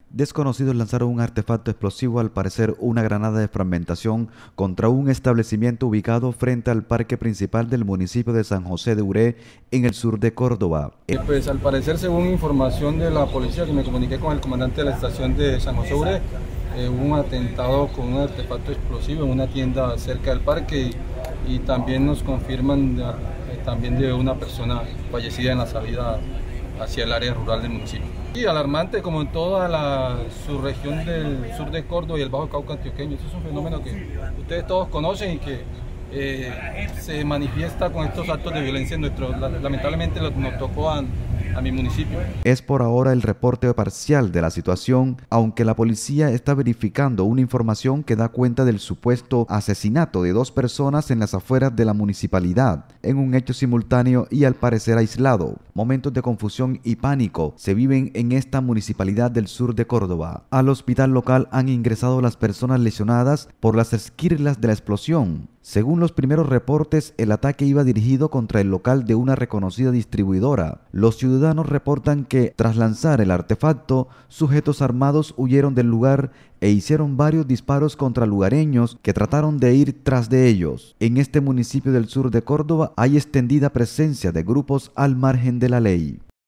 Desconocidos lanzaron un artefacto explosivo, al parecer una granada de fragmentación, contra un establecimiento ubicado frente al parque principal del municipio de San José de Uré, en el sur de Córdoba. Pues al parecer, según información de la policía, que me comuniqué con el comandante de la estación de San José de Uré, hubo un atentado con un artefacto explosivo en una tienda cerca del parque y también nos confirman también de una persona fallecida en la salida hacia el área rural del municipio. Y alarmante, como en toda la subregión del sur de Córdoba y el Bajo Cauca antioqueño. Eso es un fenómeno que ustedes todos conocen y que se manifiesta con estos actos de violencia en lamentablemente nos tocó a mi municipio. Es por ahora el reporte parcial de la situación, aunque la policía está verificando una información que da cuenta del supuesto asesinato de 2 personas en las afueras de la municipalidad, en un hecho simultáneo y al parecer aislado. Momentos de confusión y pánico se viven en esta municipalidad del sur de Córdoba. Al hospital local han ingresado las personas lesionadas por las esquirlas de la explosión. Según los primeros reportes, el ataque iba dirigido contra el local de una reconocida distribuidora. Los ciudadanos reportan que, tras lanzar el artefacto, sujetos armados huyeron del lugar e hicieron varios disparos contra lugareños que trataron de ir tras de ellos. En este municipio del sur de Córdoba hay extendida presencia de grupos al margen de la ley.